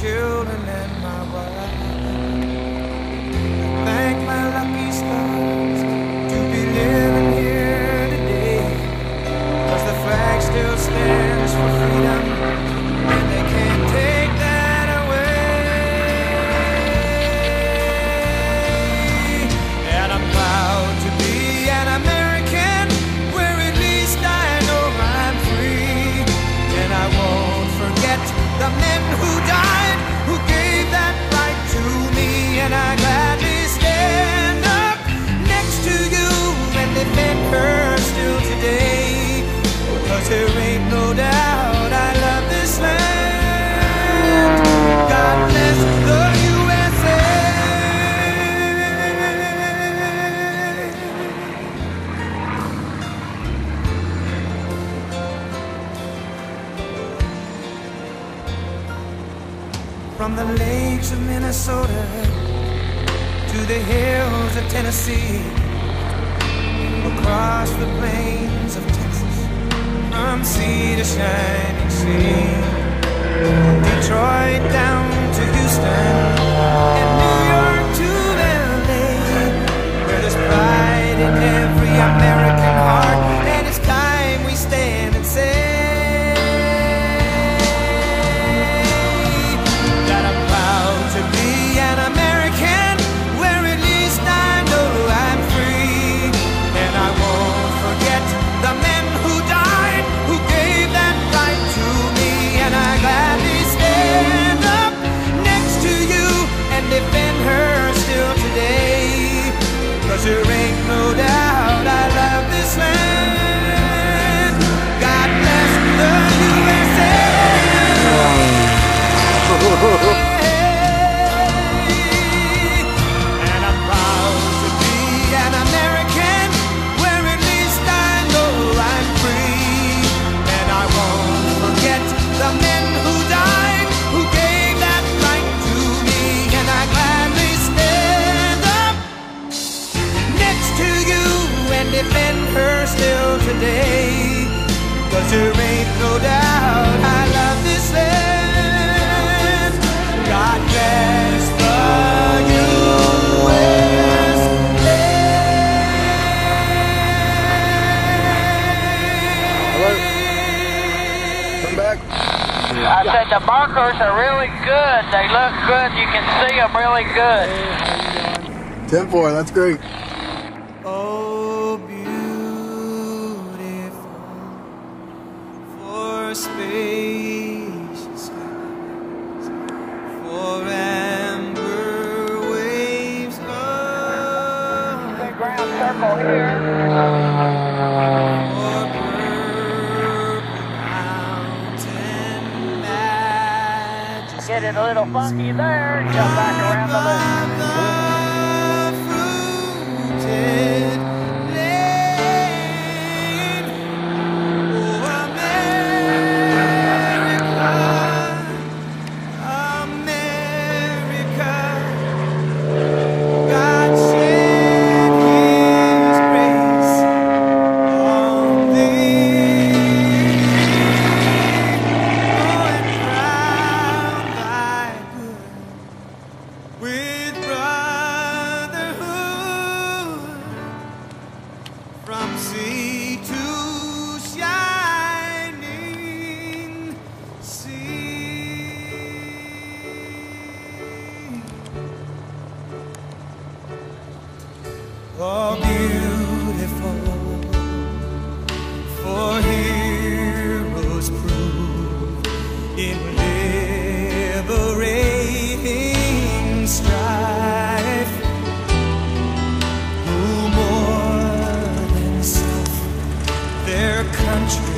children and my wife. Thank my lucky stars to be living here today, 'cause the flag still stands for freedom, and they can't take that away. And I'm proud to be an American, where at least I know I'm free. And I won't forget the men who died, who gave that right to me. And I gladly stand up next to you and defend her still today, 'cause there ain't no doubt I love this land. God bless the USA. From the lakes of Minnesota to the hills of Tennessee, across the plains of Texas, from sea to shining sea, Detroit down to Houston, and New York to LA, where there's pride in every American heart. And it's time we stand and say that I'm proud to be an American, where at least I know I'm free. And I won't forget the men who died, who gave that right to me. And I gladly stand up next to you and defend her still today, 'cause there ain't no doubt I love this land. God bless the USA. And I'm proud to be an American, where at least I know I'm free. And I won't forget the men who died, who gave that right to me. And I gladly stand up next to you and defend her still today, 'cause there ain't no doubt I love this land. God bless the USA. Come back. I said the markers are really good. They look good. You can see them really good. 10-4, that's great. Oh, beautiful for spacious skies, for amber waves of Big round circle here. for purple mountain majesty. Get it a little funky there. Jump back around the loop. Fruited lane. Oh, America, America, God shed His grace on thee. Oh, and crown thy good with brotherhood, from sea to shining sea. Oh, beautiful for heroes proved in liberating strife, who more than self their country